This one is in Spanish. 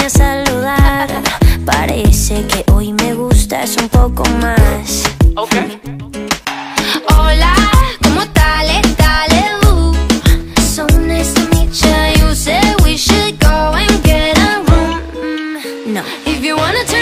a saludar. Parece que hoy me gustas un poco más. Okay. Hola, ¿cómo tal? So nice to meet ya. You said we should go and get a room. No. If you wanna